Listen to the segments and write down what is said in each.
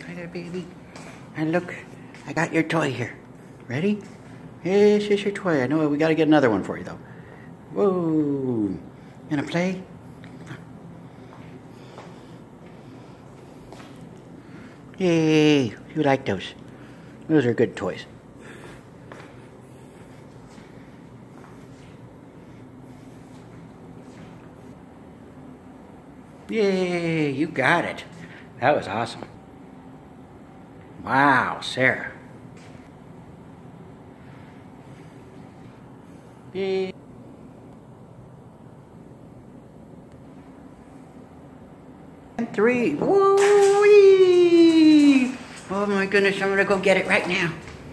Hi there, baby. And look, I got your toy here. Ready? This is your toy. I know we got to get another one for you, though. Whoa. Gonna play? Yay. You like those? Those are good toys. Yay, you got it. That was awesome. Wow, Sarah. Yay. And 3. Woo-wee! Oh my goodness, I'm gonna go get it right now.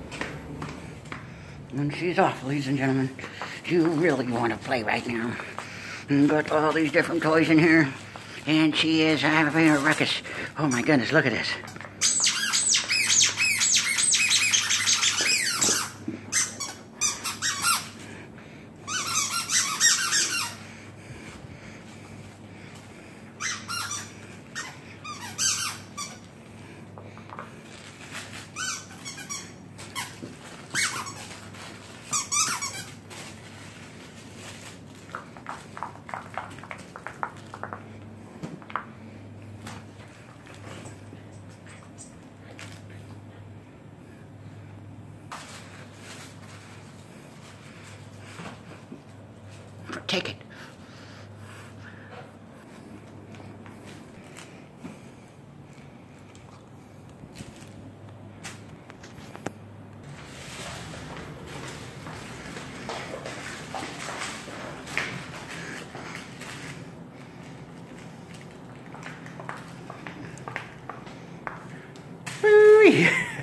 And she's off, ladies and gentlemen. You really want to play right now. And got all these different toys in here. And she is having a ruckus. Oh my goodness, look at this. Take it. Woo-wee.